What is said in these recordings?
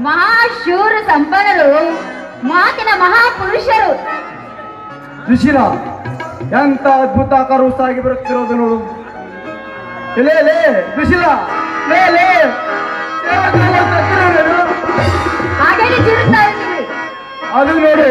ಮಹಾಶೂರ ಸಂಪನ್ನರು, ಮಾತಿನ ಮಹಾಪುರುಷರು. ಋಷಿರ ಎಂತ ಅದ್ಭುತ ಕರುಸಾಗಿ ಬರುತ್ತಿರೋದು ನೋಡು. ಲೇ ಲೇ ಋಷಿರ, ಲೇ ಲೇ ಹಾಗೆ ಚಿರುತ್ತಾ ಇದ್ದೀವಿ. ಅದು ನೋಡು.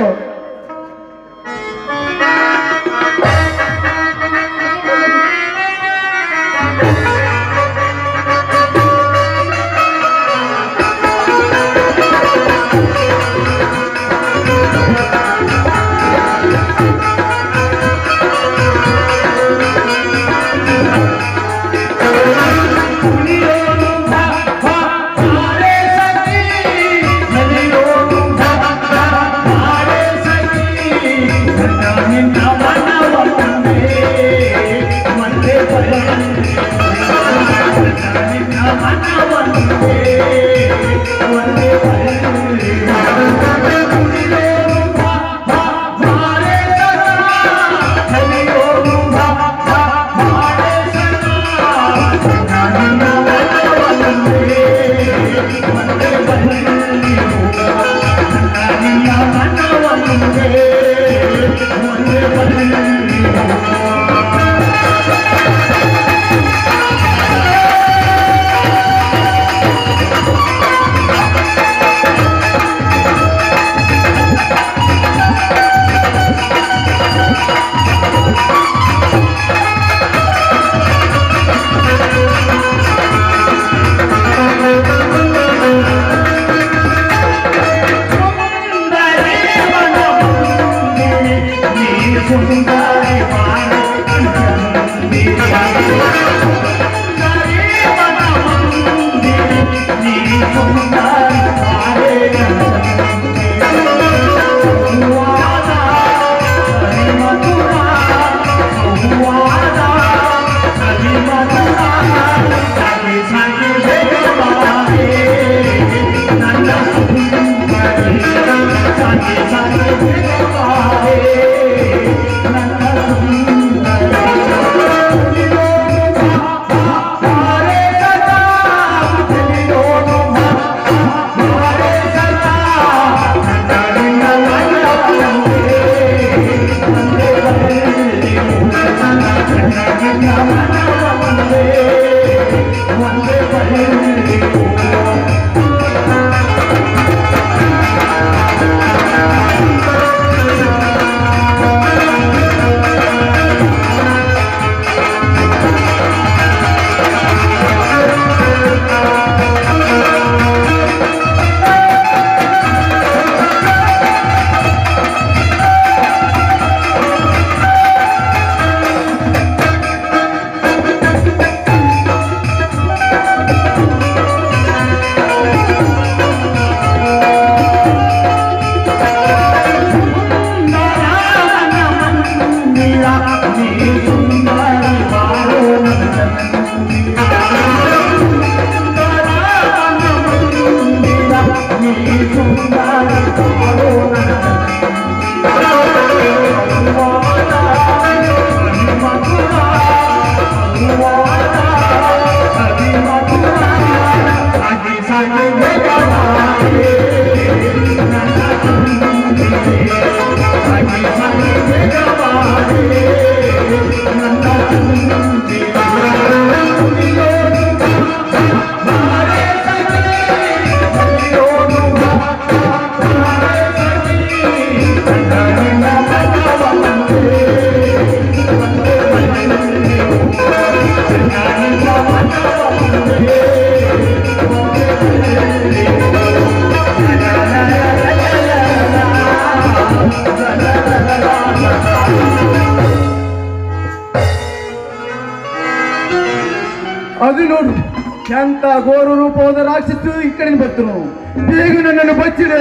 ಅದು ನೋಡು, ಎಂತ ಘೋರ ರೂಪವಾದ ರಾಕ್ಷಸು ಈ ಕಡೆ ಬರ್ತರು. ಬೇಗ ನನ್ನನ್ನು ಬಚ್ಚಿಡೆ.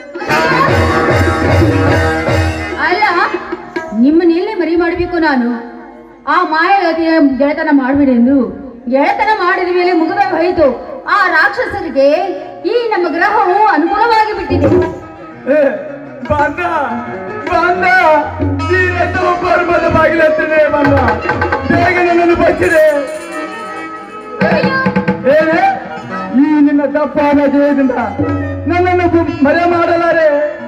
ಅಲ್ಲ, ನಿಮ್ಮನ್ನೆಲ್ಲೇ ಮರಿ ಮಾಡಬೇಕು ನಾನು. ಆ ಮಾಯಾವತಿಯ ಗೆಳೆತನ ಮಾಡಬೇಡಿ ಎಂದು ಗೆಳೆತನ ಮಾಡಿದ ಮೇಲೆ ಮುಗಿದ ಹೋಯಿತು. ಆ ರಾಕ್ಷಸರಿಗೆ ಈ ನಮ್ಮ ಗ್ರಹವು ಅನುಕೂಲವಾಗಿ ಬಿಟ್ಟಿದೆ. ಬಂದ ಬಂದ ಬರ್ಮದ ಬಾಗಿಲತ್ತಿದೆ. ಬಂದ ಬೇಗ ನನ್ನನ್ನು ಬಚ್ಚಿದೆ. ಏನೇ ಈ ನಿನ್ನ ದಪ್ಪಾದ ದೇಹದಿಂದ ನನ್ನ ಮರೆ ಮಾಡಲಾರೆ.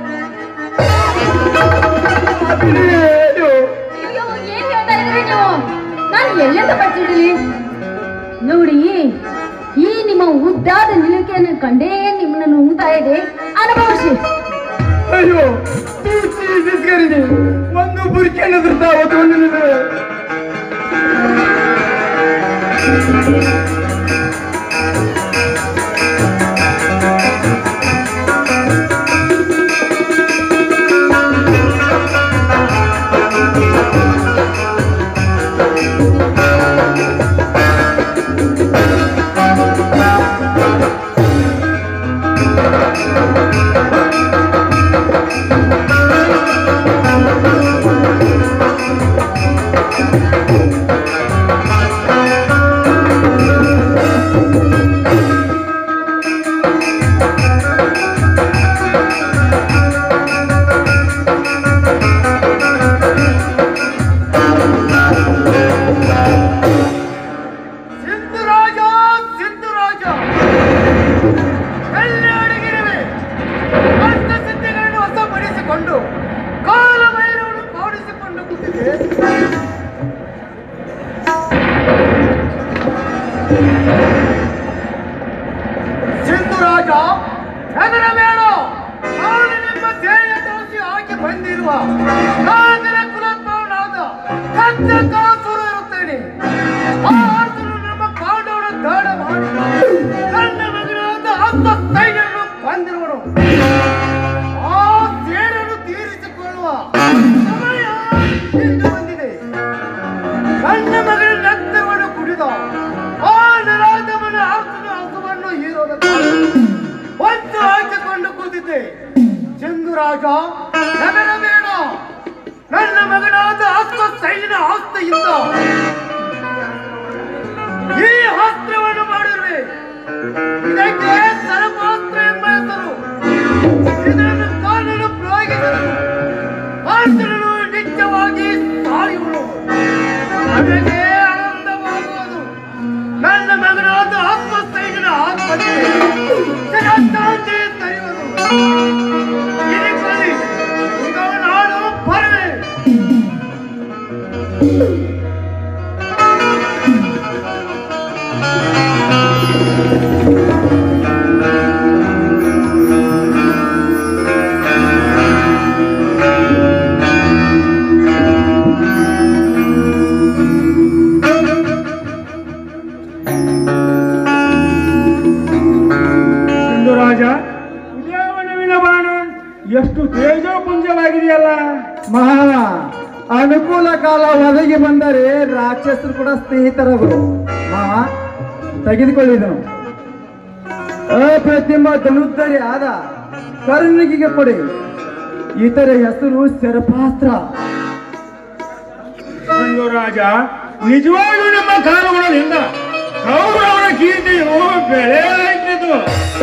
ಅಯ್ಯೋ, ಏನ್ ಹೇಳ್ತಾ ಇದ್ದೀರಿ ನೀವು? ನಾನು ಎಲ್ಲಿಂದ ಬಚ್ಚಿಡಲಿ? ನೋಡಿ, ಈ ನಿಮ್ಮ ಉದ್ದಾದ ನಿಲುಕೆಯನ್ನು ಕಂಡೇ ನಿಮ್ಮನ್ನು ನುಂಗ್ತಾ ಇದೆ, ಅನುಭವಿಸಿ. ಅಯ್ಯೋ ಬಿಸ್ಕರಿದೆ, ಒಂದು ಬುರ್ಕಿಯನ್ನು ಬಿಡ್ತಾ ಹೊತ್ಕೊಂಡಿದ್ದೇನೆ. ಸಿಂಧುರಾಜ, ಹೆದರಬೇಡ. ನಾನು ನಿಮ್ಮ ಧ್ಯೇಯ ದೋಷಿ ಆಗಿ ಬಂದಿರುವ ನಾಗರ ಕುಲೋದ್ಭವನಾದ ಕಚ್ಚಕಾಸುರ ಇರುತ್ತೇನೆ. ಆ ಅರ್ಜುನ ನಮ್ಮ ಪಾಂಡವರ ದಾಳ ಮಾಡಿ ನನ್ನ ಮಗನಾದ ಹಸ್ತೈನನ್ನು ಕೊಂದಿರುವನು. ಆ ಸೇಡನ್ನು ತೀರಿಸಿಕೊಳ್ಳುವ ಸಮಯ ಈಗ ಬಂದಿದೆ. ನನ್ನ ಮಗನ ರಕ್ತವನ್ನು ಕುಡಿದ ಆ ನರಾಧಮನ ಅರ್ಜುನ ಹಸುವನ್ನು ಹೀರೋದಕ್ಕಾಗಿ ಒಂದು ಹಾಕಿಕೊಂಡು ಕೂತಿದ್ದೆ. ಸಿಂಧುರಾಜ, ಹೆದರಬೇಡ. ನನ್ನ ಮಗನಾದ ಹಸ್ತೈನ ಆಸ್ತಿಯಿಂದ ಈ ಅಸ್ತ್ರವನ್ನು ಮಾಡಿರುವೆ. ಇದಕ್ಕೆ ಸರ್ಪಾಸ್ತ್ರ ಎಂಬ ಹೆಸರು. ಇದನ್ನು ಕಾನೂನು ಪ್ರಯೋಗಿಸಲು ಅರ್ಜುನನು ನಿತ್ಯವಾಗಿ ಸಾಯುವನು. ನನಗೆ ಆನಂದವಾಗುವುದು. ನನ್ನ ಮಗನಾದ ಆತ್ಮಸ್ಥೈರ್ಯದ ಆತ್ಮಹತ್ಯೆ ಶಾಂತಿ ತರೆಯುವುದು. ಇದಕ್ಕಾಗಿ ಈಗ ನಾನು ಬರುವೆ. ಸಿಂಧುರಾಜ, ಉದಯವನವಿನ ಬಾಣ ಎಷ್ಟು ತೇಜೋಪುಂಜವಾಗಿದೆಯಲ್ಲ. ಮಹಾ ಅನುಕೂಲ ಕಾಲ ಒದಗಿ ಬಂದರೆ ರಾಕ್ಷಸರು ಕೂಡ ಸ್ನೇಹಿತರವರು. ಮಹಾ ತೆಗೆದುಕೊಳ್ಳಿದನು. ಅಪ್ರತಿಮ ಧನುರ್ಧರಿ ಆದ ಕರ್ಣಿಗೆ ಕೊಡಿ. ಇತರ ಹೆಸರು ಸರ್ಪಾಸ್ತ್ರ. ಸಿಂಧುರಾಜ, ನಿಜವಾಗಿಯೂ ನಮ್ಮ ಕಾಲಗುಣದಿಂದ ಕೌರವನ ಕೀರ್ತಿಯು ಬೆಳೆ ಆಯ್ತಿದ್ದು.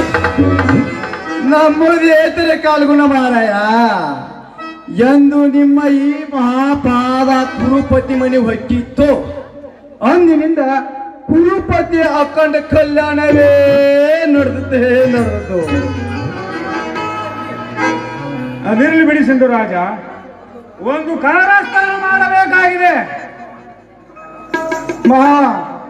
ನಮ್ಮದು ಏತರ ಕಾಲ್ಗುಣ ಮಾರಾಯ. ಎಂದು ನಿಮ್ಮ ಈ ಮಹಾಪಾದ ಕುರುಪತಿ ಮನೆ ಹೊಕ್ಕಿತ್ತು, ಅಂದಿನಿಂದ ಕುರುಪತಿ ಅಖಂಡ ಕಲ್ಯಾಣವೇ ನಡೆದು. ಅದಿರಲಿ ಬಿಡಿ ಸಿಂಧುರಾಜ, ಒಂದು ಕಾರಾಸ್ಥಾನ ಮಾಡಬೇಕಾಗಿದೆ. ಮಹಾ,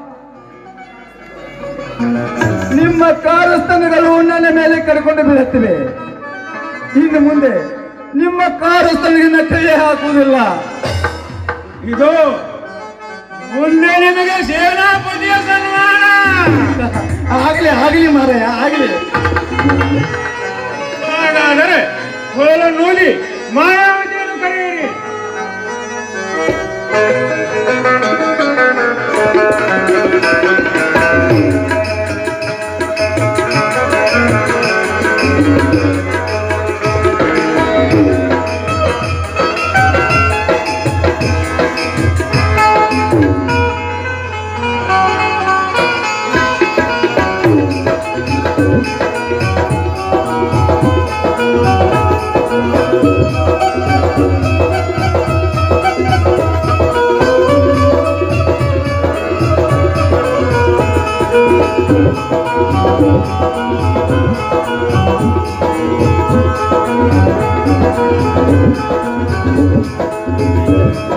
ನಿಮ್ಮ ಕಾರಸ್ಥಾನಗಳು ನನ್ನ ಮೇಲೆ ಕರ್ಕೊಂಡು ಬೀಳುತ್ತಿವೆ. ಇನ್ನು ಮುಂದೆ ನಿಮ್ಮ ಕಾರಸ್ಥಾನದಿಂದ ಕೈ ಹಾಕುವುದಿಲ್ಲ. ಇದು ಮುಂದೆ ನಿಮಗೆ ಸೇನಾಪತಿಯ ಸನ್ಮಾನ. ಆಗಲಿ ಮಾರಾಯ, ಆಗಲಿ. ಹಾಗಾದರೆ ಕೋಲ ನೂಲಿ ಮಾಯಾವತಿಯನ್ನು ಕರೆಯಿರಿ. ಆ